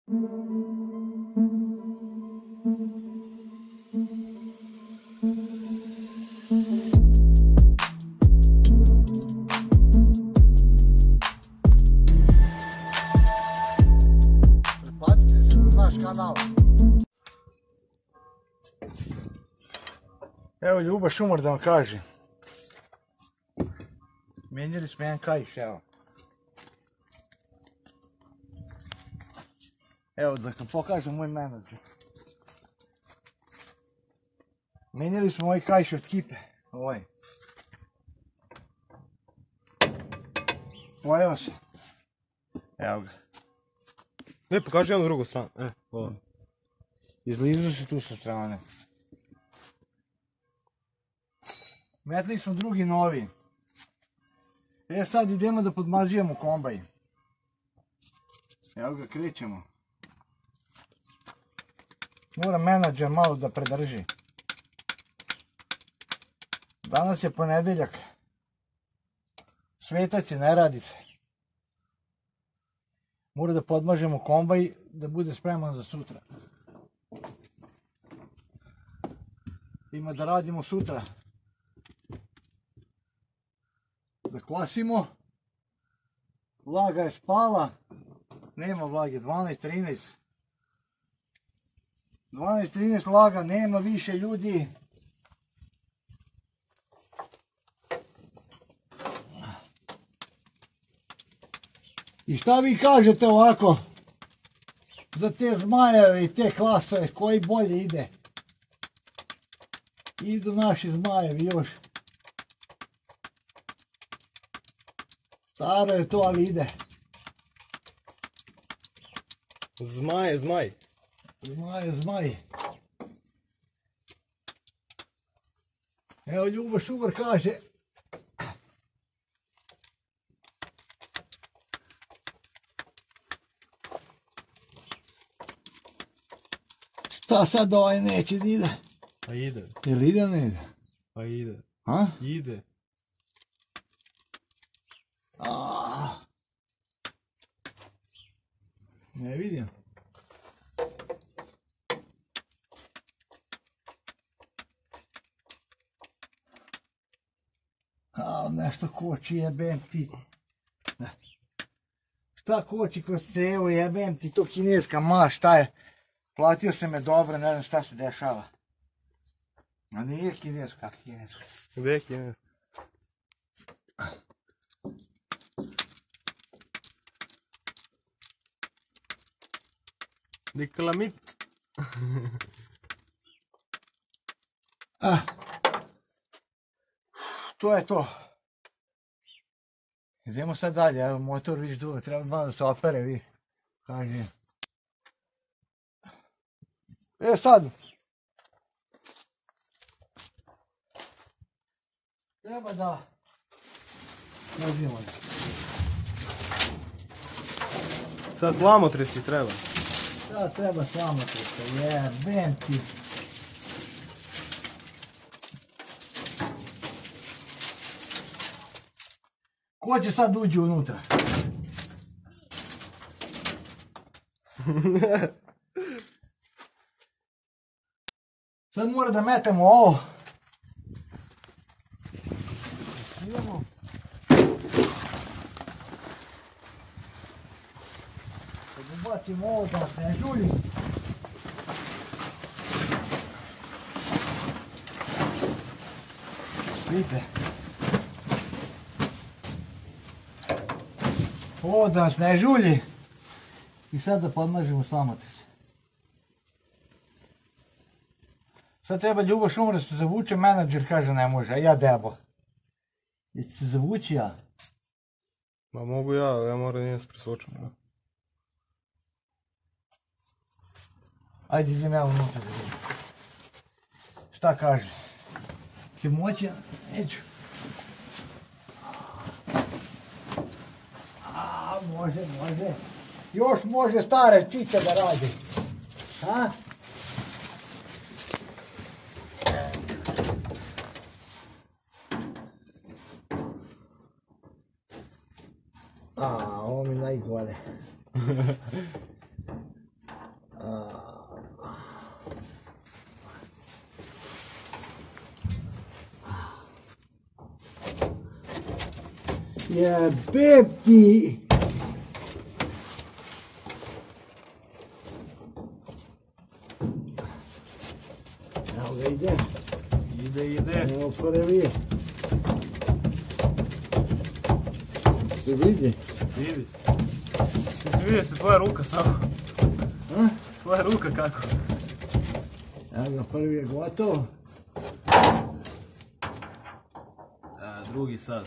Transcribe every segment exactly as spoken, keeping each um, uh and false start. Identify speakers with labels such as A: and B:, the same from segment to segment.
A: Pretplatite se na naš kanal. Evo Ljuba Šumar da vam kaže. Menjali smo jedan kaiš, evo. Evo da pokažem moj menadžer. Menjali smo ovaj kaiš od Kipe. Ovaj. Pojeo se. Evo ga.
B: Ne, pokaži jednu drugu stranu. E, ovo.
A: Izlizao se tu sa strane. Metli smo drugi novi. E sad idemo da podmazijemo kombaj. Evo ga, krećemo. Mora menadžer malo da predrži. Danas je ponedeljak. Svetac je, ne radi se. Mora da podmažemo kombaj da bude spreman za sutra. Ima da radimo sutra. Da klasimo. Vlaga je spala. Nema vlage, dvanaest trinaest. dvanaest trinaest vlaga, nema više ljudi. I šta vi kažete ovako za te zmajeve i te klasove, koji bolje ide? Idu naši zmajevi još. Staro je to, ali ide.
B: Zmaj je zmaj.
A: Zmaj je zmaj. Evo Ljubo Šumar kaže. Šta sad ovaj neće da ide?
B: Pa ide.
A: Jel ide, ne ide?
B: Pa ide.
A: A?
B: Ide.
A: Aaaa. Ne vidim. A, nešto koči, jebem ti. Šta koči kroz cevu, jebem ti, to kineska maš, šta je? Platio se me dobro, ne znam šta se dešava. A nije kineska, kineska.
B: Gde je kineska? Diklamit.
A: Ah. To je to. Idemo sad dalje, evo motor viš dugo, treba malo da se opere, vi. Kaži. E sad. Treba da... Uzimo.
B: Sad slamotresi treba.
A: Sad treba slamotresa, jebem ti. Ko će sad uđi unutra? Sad mora da metemo ovo. Idemo. Kad ubacimo ovo da se ne žulji. Vidite. Ovo da nas ne žulji. I sad da podmažemo slamotres. Sad treba Ljubo Šumar da se zavuče, menadžer kaže ne može, a ja debo. I će se zavući ja.
B: Ma mogu ja, ali ja moram nije se presvočam.
A: Ajde idem ja unutra da vidim. Šta kaže? Će moći? Neću. A, može, može. Još može stare čiče da radi. A? A, ovo mi najgore. Jebem ti! Evo ga ide.
B: Ide, ide.
A: Evo prvi. Se vidi?
B: Vidi se. Ti si vidio se tvoja ruka samo.
A: A?
B: Tvoja ruka kako.
A: Evo ga, prvi je gotov.
B: A, drugi sad.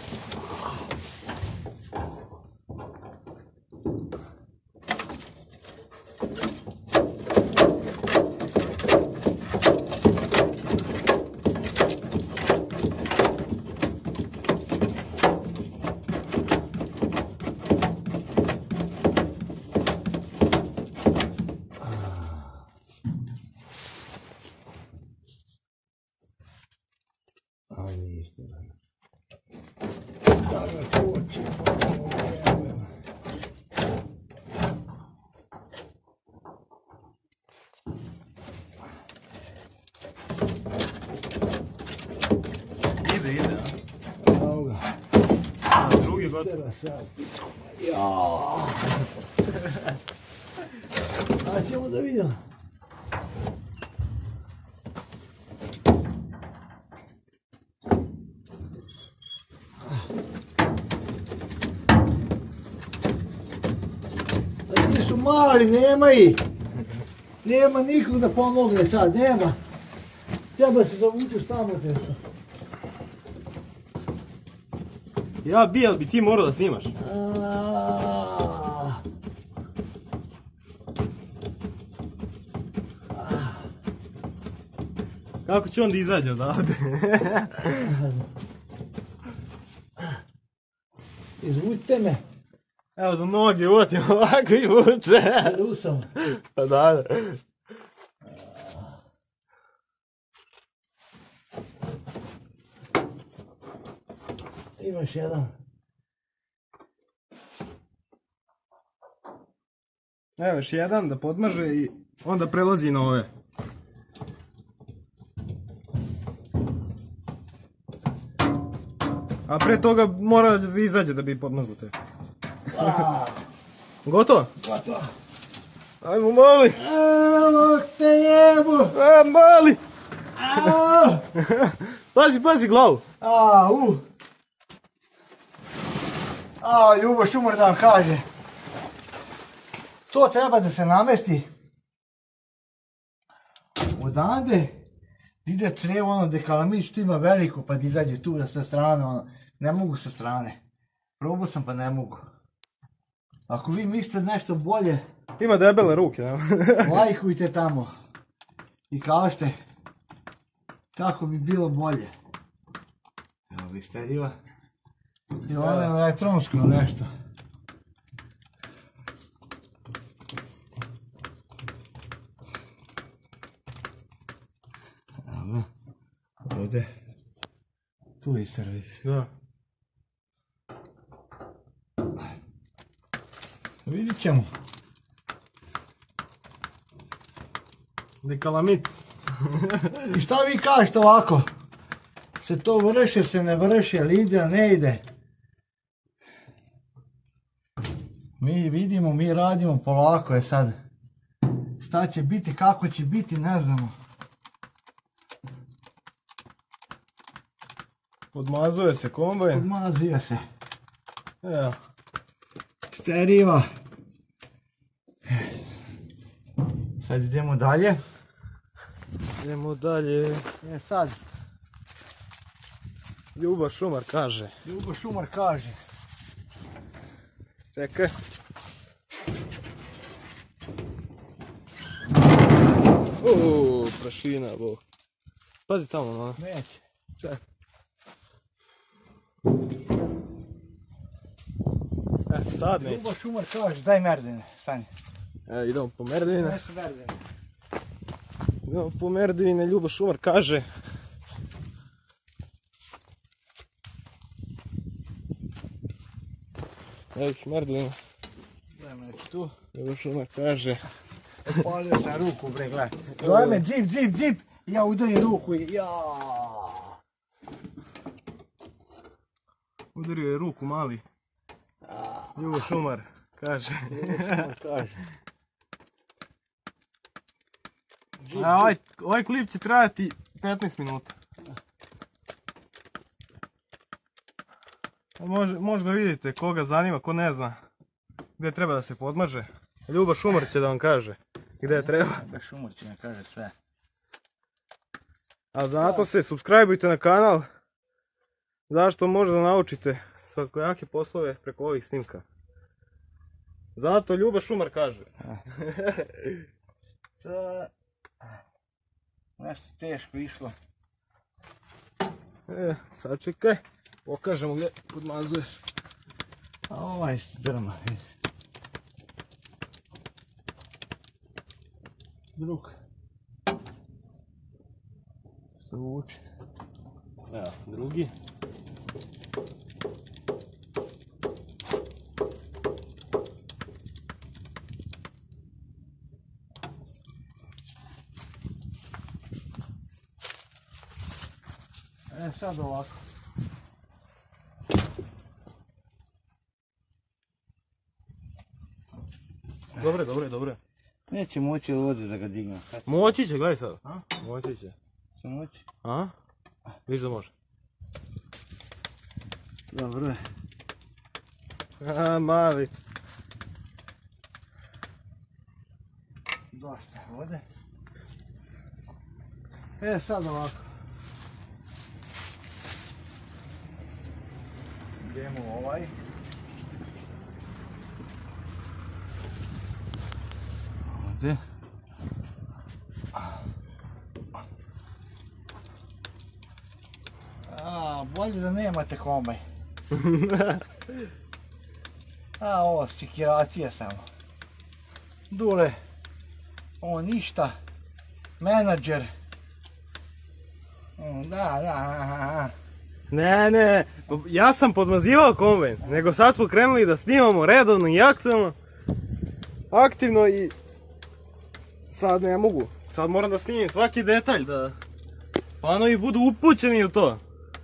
A: A niste. Da ga koči.
B: Ide, ide, a?
A: Evo ga.
B: A, drugi gotov.
A: Tera sad. Jaaaa. A ćemo da vidimo. Ti su mali, nema ih. Nema nikog da pomogne sad, nema. Treba se zavučeš tamo nešto.
B: Ja bi, ali bi ti morao da snimaš.
A: Aaaa.
B: Kako će onda izađe odavde?
A: Izvučite me.
B: Evo za noge uvatim ovako i vuče.
A: Rusam.
B: Pa da, da.
A: Imaš jedan.
B: Evo još jedan da podmaže i onda prelazi na ove. A pre toga mora da izađe da bi podmazao te.
A: Aaaa.
B: Gotovo?
A: Gotovo.
B: Ajmo mali!
A: Evo te jebu.
B: A, mali!
A: Aaaa.
B: Pazi, pazi glavu!
A: Au. A, Ljubo Šumar da vam kaže. To treba da se namesti. Odande ide crevo ono gdje kalamić tu ima veliko pa da izađe tu sa strane ono. Ne mogu sa strane. Probao sam pa ne mogu. Ako vi mislite nešto bolje,
B: Ima debele ruke, ne?
A: lajkujte tamo. I kažete kako bi bilo bolje. Evo vi ste Iva. I ono je elektronsko nešto. Evo. Ovdje. Tu isto vidiš.
B: Da.
A: Vidit ćemo.
B: Dekalamit.
A: I šta vi kažete ovako? Se to vrši, se ne vrši, ali ide, ne ide. Mi vidimo, mi radimo polako je sad. Šta će biti, kako će biti, ne znamo.
B: Odmazuje se kombajn.
A: Odmazio se.
B: Evo.
A: Steriva. Sad idemo dalje.
B: Idemo dalje.
A: E sad,
B: Ljubo Šumar kaže.
A: Ljubo Šumar kaže.
B: Čekaj. Uuu, prašina, bo. Pazi tamo, no.
A: Neće.
B: Čekaj. E, sad neće.
A: Ljubo Šumar kaže, daj merdine, stani.
B: E, idemo po merdvine.
A: Daj se merdine.
B: Idemo po merdvine, Ljubo Šumar kaže. Evo ih merdvine.
A: Daj me tu.
B: Ljubo Šumar kaže.
A: Opalio sam ruku, bre, gledaj. Zove me džip, džip, džip. I ja udarim ruku i jaaaa.
B: Udario je ruku mali. Ljubo Šumar, kaže.
A: Kaže.
B: A ovaj, ovaj klip će trajati petnaest minuta. Može, možda vidite koga zanima, ko ne zna gdje treba da se podmaže. Ljubo Šumar će da vam kaže gdje treba.
A: Ljubo Šumar će nam kaže sve.
B: A zato se subscribeujte na kanal. Zašto možda naučite svakojake poslove preko ovih snimka. Zato Ljubo Šumar kaže.
A: To... Nešto teško išlo.
B: E, sad čekaj. Pokažemo gdje podmazuješ.
A: A ovaj drma. Drug. Zvuči.
B: Evo, drugi.
A: E sad ovako.
B: Dobre, dobre, dobre.
A: Neće moći ovdje da ga dignem.
B: Moći će, gledaj sad.
A: A?
B: Moći će.
A: Će moći?
B: A? Viš da može.
A: Dobro je.
B: A, mali.
A: Dosta vode. E sad ovako. Idemo ovaj. Ovdje. A, bolje da nemate kombaj. A, ovo sikiracija samo. Dule. Ovo ništa. Menadžer. Da, da.
B: Ne, ne, ja sam podmazivao kombajn, nego sad smo krenuli da snimamo redovno i aktivno. Aktivno i... Sad ne mogu, sad moram da snimim svaki detalj, da fanovi budu upućeni u to.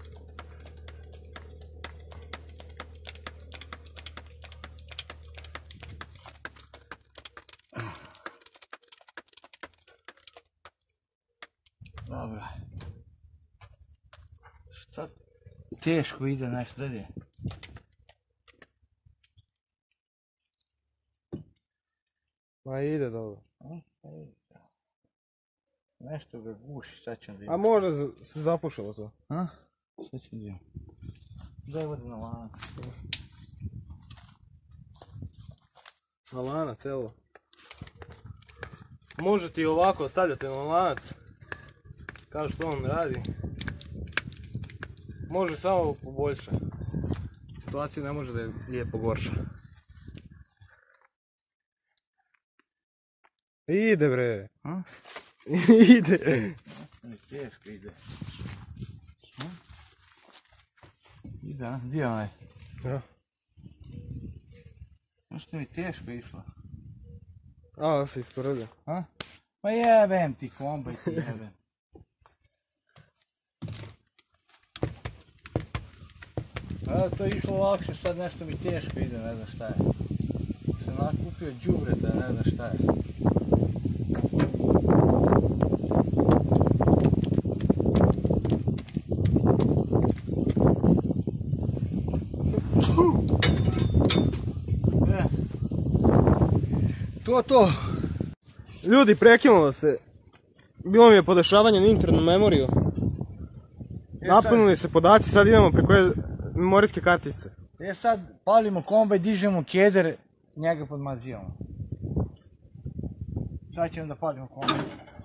A: Dobro. Šta teško ide nešto dalje.
B: Ma ide dobro.
A: Nešto ga guši, sad ćemo
B: A
A: vidjeti.
B: možda se zapušalo to.
A: A? Sad ćemo vidjeti. Daj vode na lanac.
B: Na lanac, evo. Možete i ovako stavljati na lanac. Kao što on radi. Može samo poboljša. Situaciju ne može da je pogorša. Ide bre.
A: A?
B: Ide.
A: Ne, teško ide. A? Ide, a? Gdje je onaj?
B: Ja.
A: Nešto mi teško išlo.
B: A, se isporedio.
A: A? Ma jebem ti kombaj ti jebem. A to je išlo lakše, sad nešto mi teško ide, ne znam šta je. Sam nakupio đubreta, ne znam šta je. E. To to.
B: Ljudi, prekinulo se. Bilo mi je podešavanje na internu memoriju. Napunili se podaci, sad idemo preko memorijske kartice.
A: E sad palimo kombaj, dižemo keder, njega podmazivamo. Sad ćemo da palimo kombaj.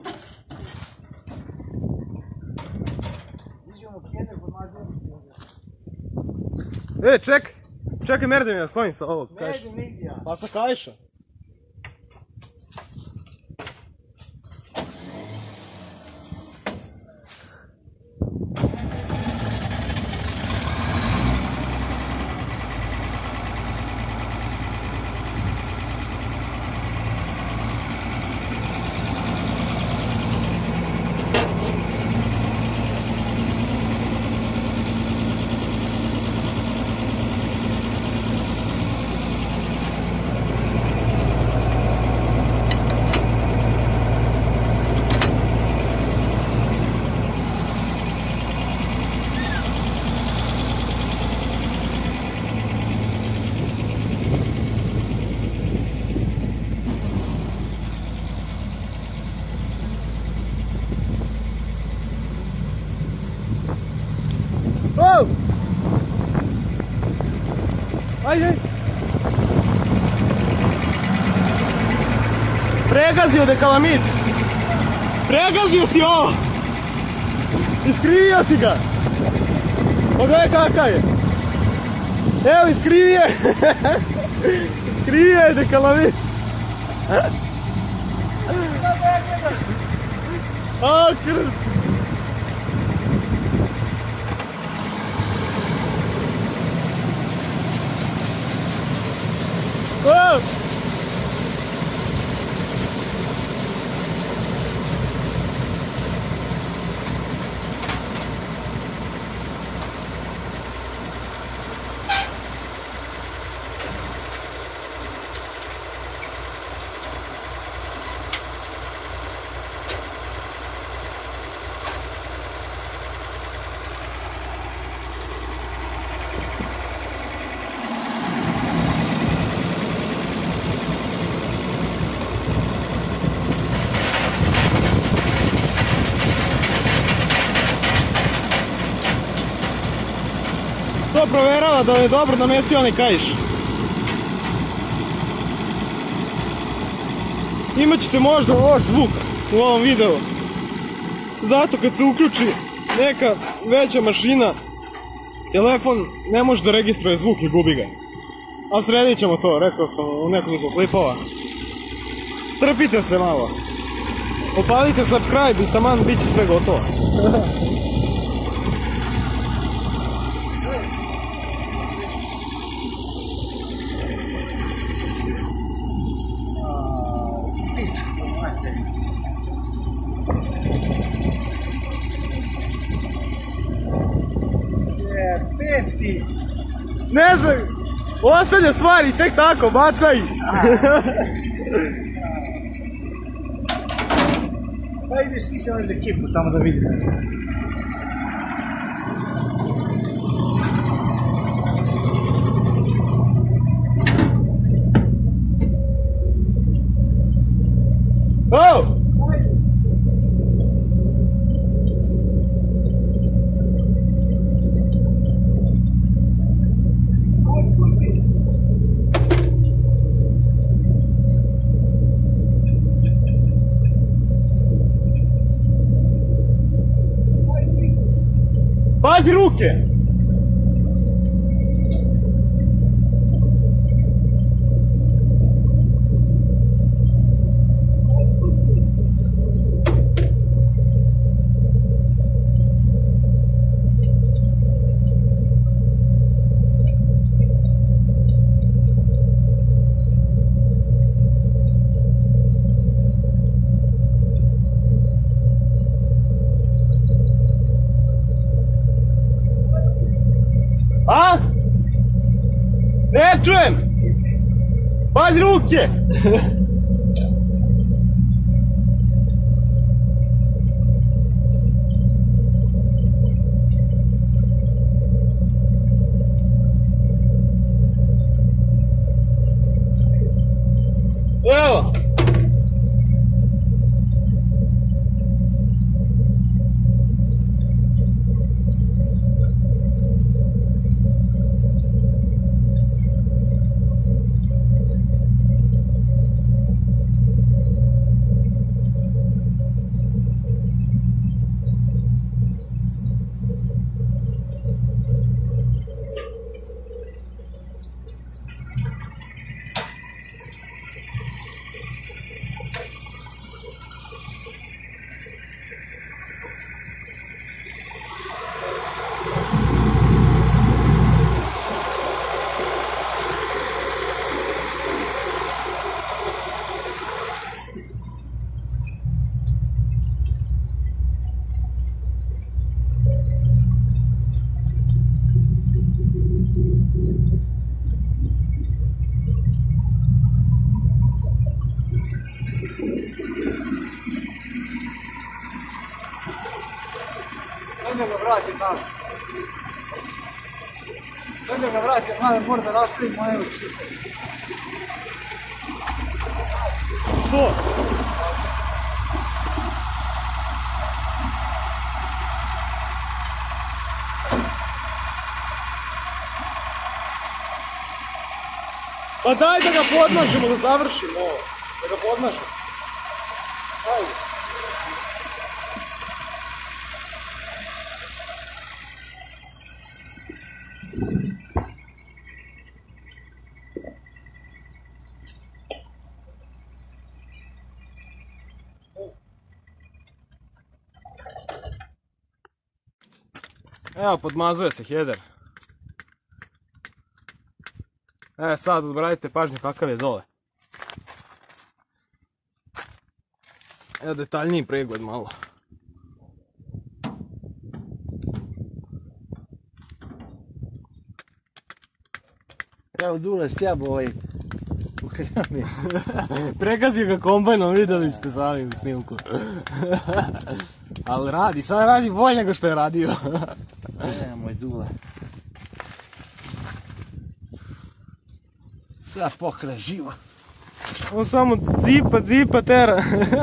A: Dižemo keder, podmazivamo keder.
B: E, čekaj! Čekaj, merde mi da sklonim sa ovog
A: Ne
B: kajša.
A: idem nigdje ja.
B: Pa sa kajša. Ajde, ajde. Pregazio dekalamit. Pregazio si ovo. Iskrivio si ga. Pogledaj kakav je. Evo, iskrivio je. Iskrivio je dekalamit. A, krv. O! To provjerava da je dobro namestio onaj kaiš. Imaćete možda loš zvuk u ovom videu. Zato kad se uključi neka veća mašina, telefon ne može da registruje zvuk i gubi ga. A sredit ćemo to, rekao sam u nekoliko klipova. Strpite se malo. Upalite subscribe i taman bit će sve gotovo. Ne znam, ostavlja stvari, tek tako, bacaj!
A: Pa ideš ti kao iz ekipu, samo da vidim.
B: O! Pazi ruke! A? Ne čujem! Pazi ruke! Evo!
A: Da ga vratim nazad. Da ga vratim nazad, mora da rastavim moje uči.
B: Što? Pa daj da ga podmažemo, da završimo ovo. Da ga podmažemo. Ajde. Evo, podmazuje se header. E, sad obratite pažnju kakav je dole. Evo detaljniji pregled malo.
A: Evo Dule sjabo ovaj ukrami.
B: Pregazio ga kombajnom, vidjeli ste sami u snimku. Ali radi, sad radi bolje nego što je radio.
A: E, moj Dule. Sad pokre živo.
B: On samo zipa, zipa, tera.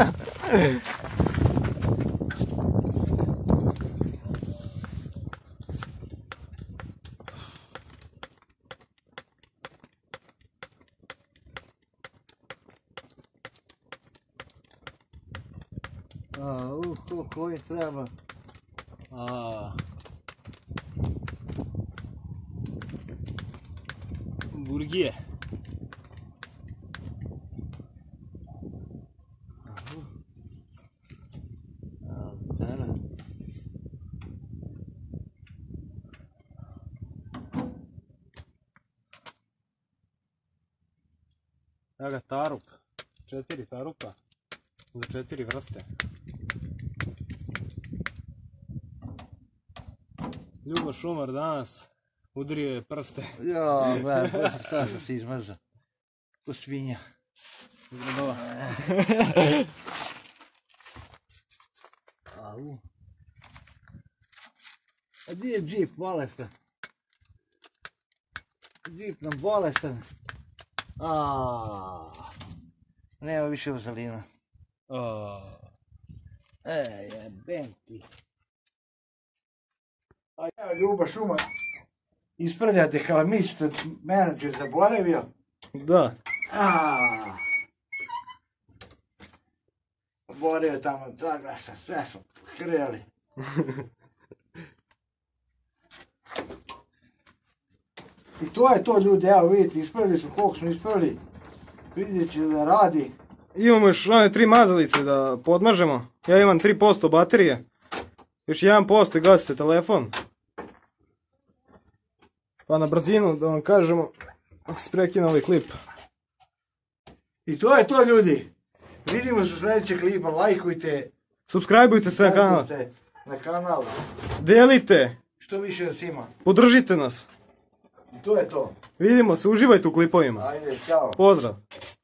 A: A, uh, koliko je treba. A.
B: Burgije. Evo ga tarup, četiri tarupa za četiri vrste. Ljubo Šumar danas udrio je prste.
A: Jo, gledaj, sad sam se izmazao. Ko svinja.
B: Zgodova.
A: Au. A gdje je džip bolestan? Džip nam bolestan. Aaaa. Nema više vazelina. E, jebem ti. A ja, Ljuba Šumar, ispravljate kalamist, menadžer zaboravio.
B: Da.
A: Aaaa. Borio tamo dva glasa, sve smo kreli. I to je to ljudi, evo vidite, ispravili smo koliko smo ispravili. Vidjet će da radi.
B: Imamo još one tri mazalice da podmažemo. Ja imam tri posto baterije. Još jedan posto i gasi se telefon. Pa na brzinu da vam kažemo, ako se prekine ovaj klip.
A: I to je to ljudi. Vidimo se u sljedećeg klipa, lajkujte.
B: Subscribeujte se na kanal.
A: Lajkujte na kanal.
B: Delite.
A: Što više nas ima.
B: Podržite nas.
A: I to je to.
B: Vidimo se, uživajte u klipovima.
A: Ajde, čao.
B: Pozdrav.